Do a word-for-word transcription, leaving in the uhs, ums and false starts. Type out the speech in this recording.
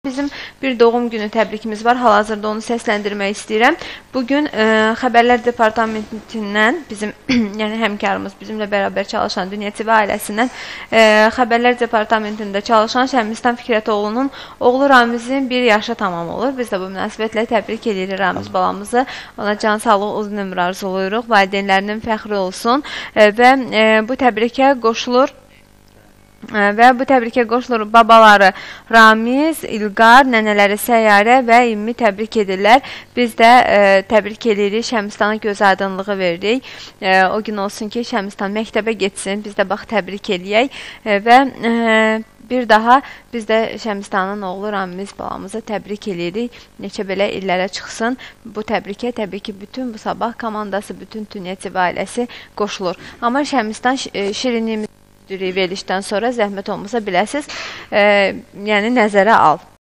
Bizim bir doğum günü təbrikimiz var. Hal-hazırda onu səsləndirmək istəyirəm. Bugün e, Xəbərlər Departamentindən bizim, yəni həmkarımız, bizimlə bərabər çalışan Dünya T V ailəsindən e, Xəbərlər Departamentində çalışan Şəmistan Fikrətoğlu'nun oğlu Ramizin bir yaşı tamam olur. Biz də bu münasibətlə təbrik edirik Ramiz balamızı. Ona can sağlıq, uzun ömür arzuluyuruq. Valideynlərinin fəxri olsun e, və e, bu təbrikə qoşulur. Və bu təbrikə qoşulur babaları Ramiz, İlqar, nənələri Səyyarə və İmmi təbrik edirlər. Biz də e, təbrik edirik, Şəmistana göz aydınlığı veririk. E, o gün olsun ki, Şəmistan məktəbə getsin, biz də bax təbrik eləyək e, və e, bir daha biz də Şəmistanın oğlu Ramiz balamızı təbrik edirik. Neçə belə illərə çıxsın. Bu təbrikə təbii ki, bütün bu sabah komandası, bütün Dünya T V ailəsi qoşulur. Amma Şəmistan e, şirinliyimiz verilişdən sonra zəhmət olmasa biləsiz, e, yəni nəzərə al.